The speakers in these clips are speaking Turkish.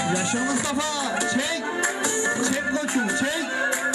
Yaşa Mustafa, çek. Çek koçum, çek.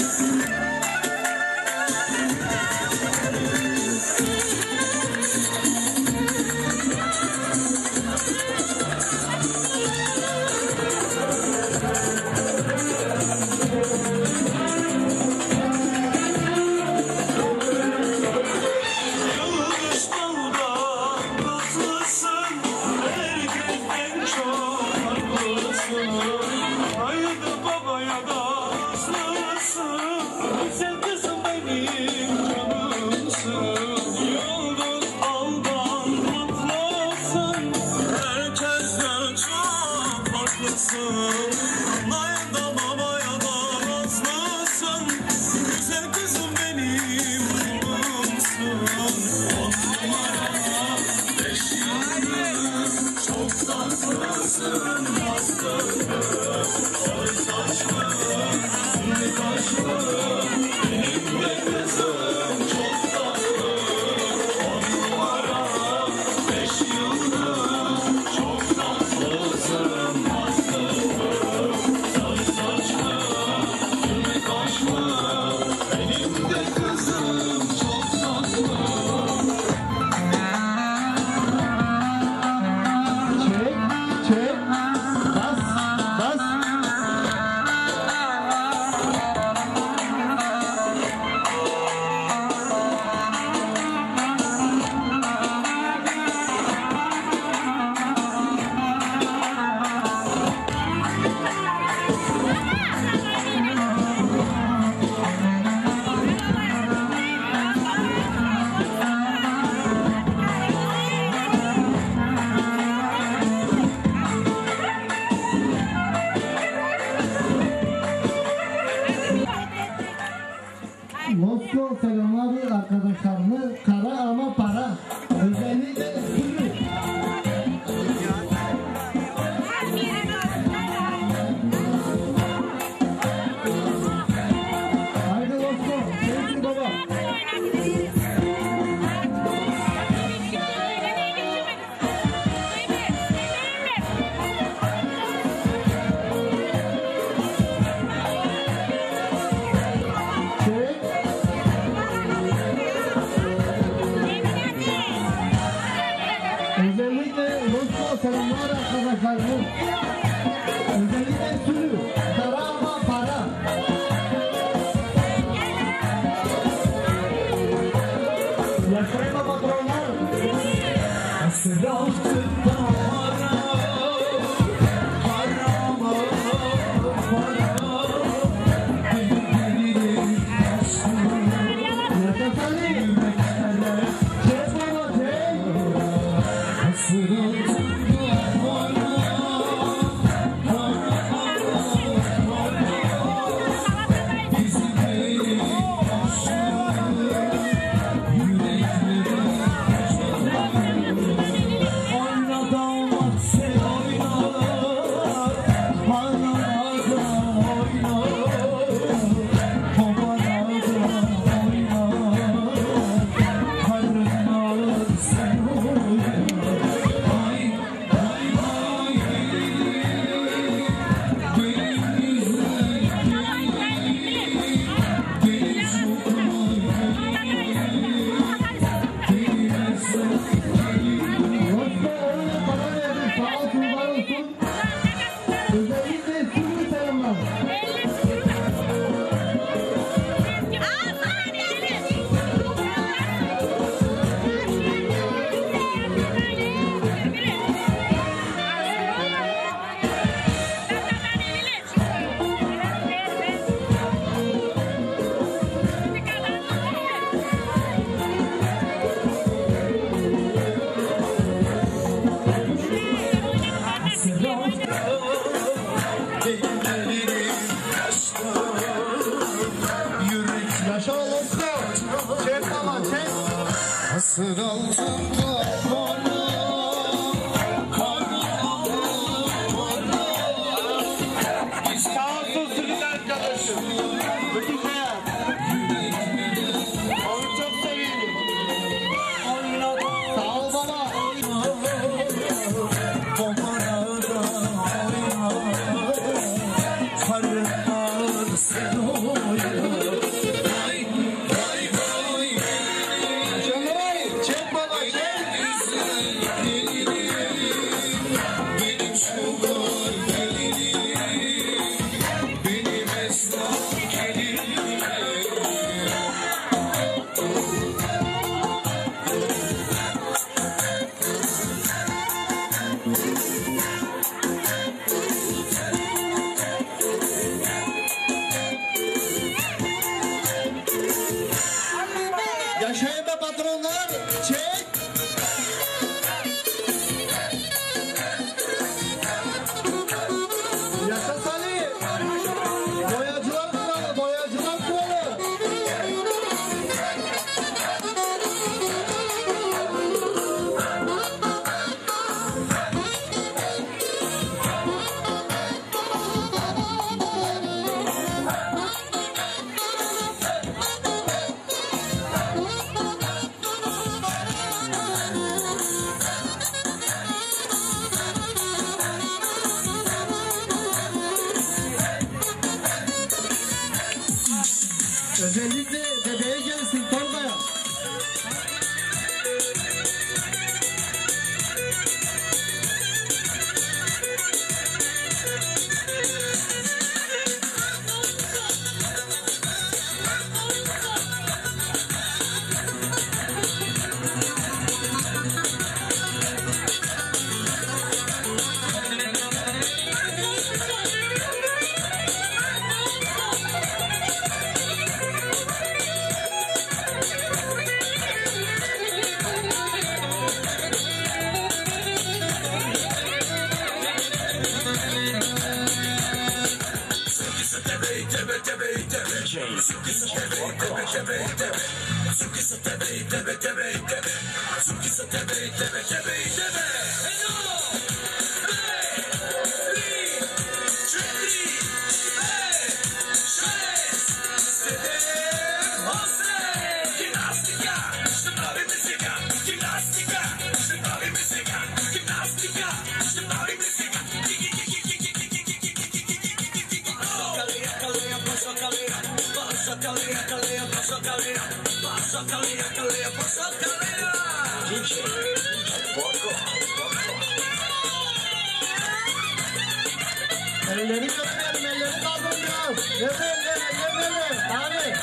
Moskova selamlar arkadaşlarımı, kara ama para. Özellikle sürü. Haydi Moskova, sevgili baba. Özellikle Moskova selamlar arkadaşlarımız. Özellikle sürü, kara ama para. Yaşayın patronlar. Asır altında para, harama para. Delirim yaşlı, yaşasana yüreklere. Çek baba çek. Asır altında para, bizim elim yaşlı, yüreklere. Oyna damat sen oyna, analardan oyna, babalardan oyna, karınlar sen oyna. Ay ay ay, benim güzel benim çok özellikle sürü selamlar. Yaşa Moskova, çek baba çek. Asır altında para, biz kaosun sürün arkadaşım. Bütün hayat. Onu çok seviyorum. Sağ ol baba. Babalardan oyna. Özellikle dedeye gelsin Tolga'ya. Elleri götürelim, elleri kaldırmayalım. Evet, hadi.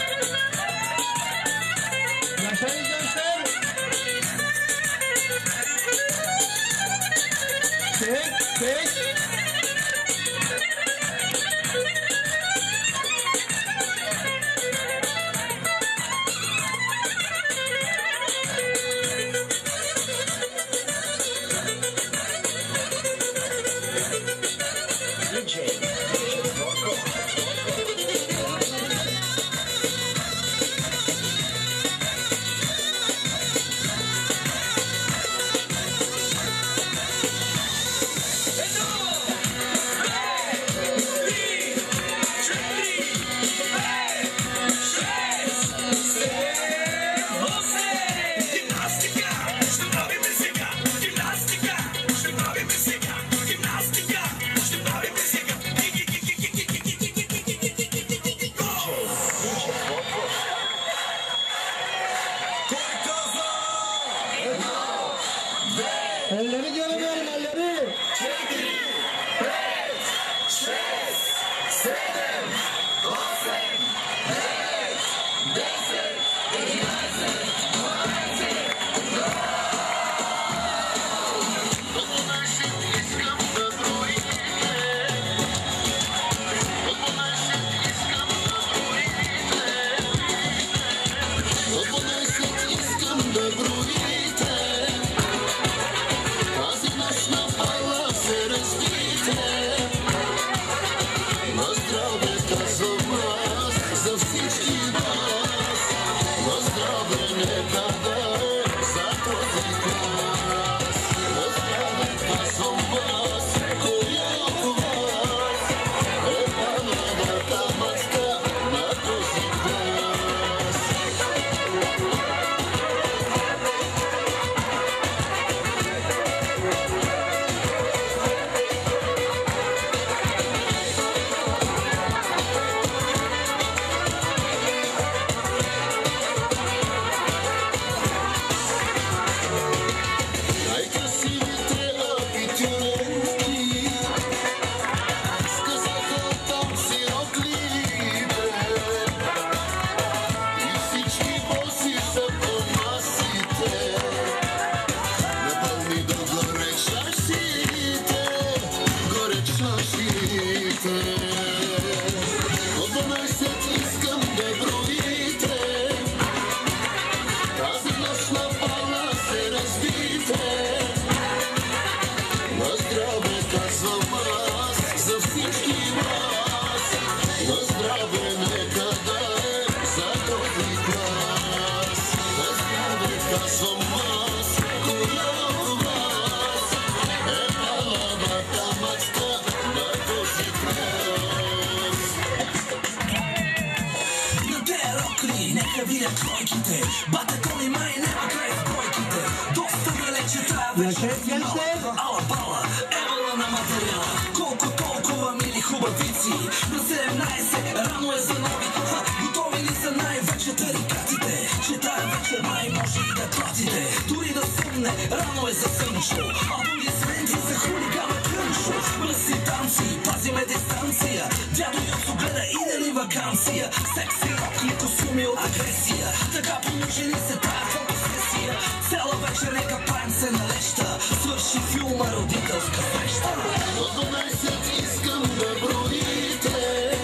Yaşayın gençler. Çek. Elleri görmeyelim, elleri. 7, 5, 6, 7, 8, Yaşayın gençler. Алапала, ево на материала. Колко толкова мили хубавици. На 17 рано е за нови. Готови ли са на че май може и да платите. Дори да съмне, рано е за сънчо, а други сменти за хулигана крънчо. Мръсни танци, пазиме дистанция, дядо Йосо гледа идели вакансия. Секси рокли костюми от агресия, така положени се тая фотосесия. Цяла вечер нека правим се налеща, свърши филма родителска среща. До 12 искам да броите,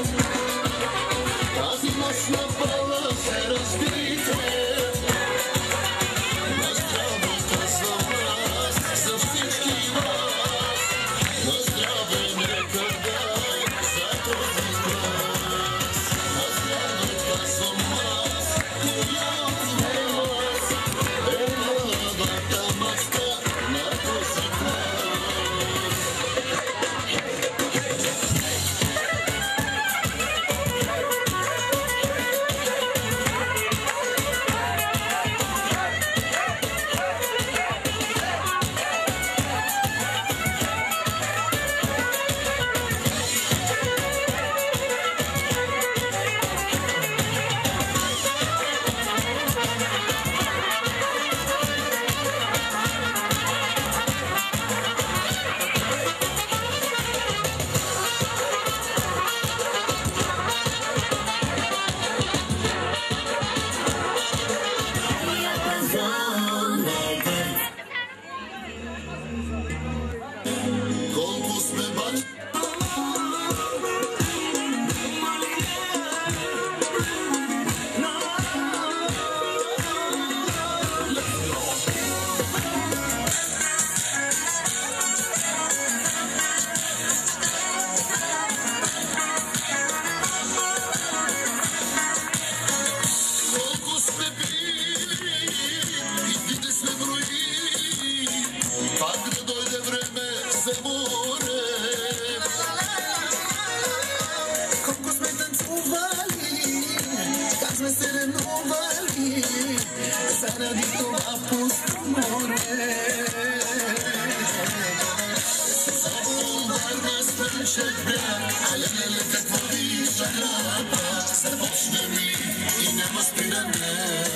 тази нощ на бала се разбийте. На здраве казвам аз за всички вас, на здраве нека дай за този глас. На здраве казвам аз, която не аз, е младата маска на този глас. Колко сме бачи, колко сме били и дните сме броили, пак да дойде време за море. Колко сме танцували, как сме се ревнували, заради това пусто море. Варна Слънчев бряг, леле, какво вижда храпа, започнем ли и няма спиране.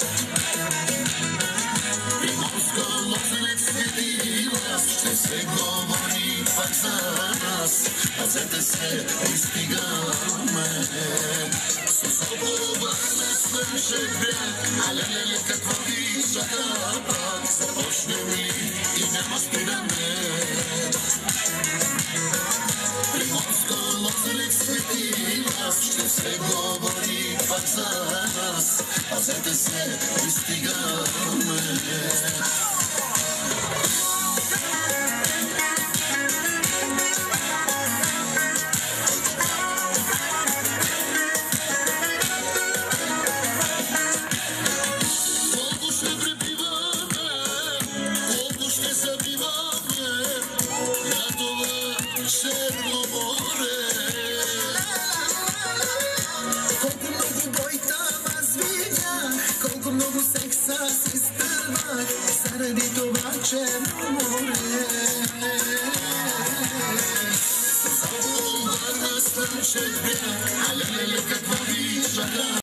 Приморска Лозенец светила, ще се говори пак за нас, пазете се, пристигаме. Сосово, Варна Слънчев бряг, леле, какво вижда храпа, започнем ли и няма спиране. Приморска Лозенец светила, ще се говори пак за нас, пазете се, пристигаме. Колко ще пребиваме, колко ще забиваме на това черно море. Колко много бой там аз видях, колко много секса си стървах, заради това черно море. Варна Слънчев бряг, леле,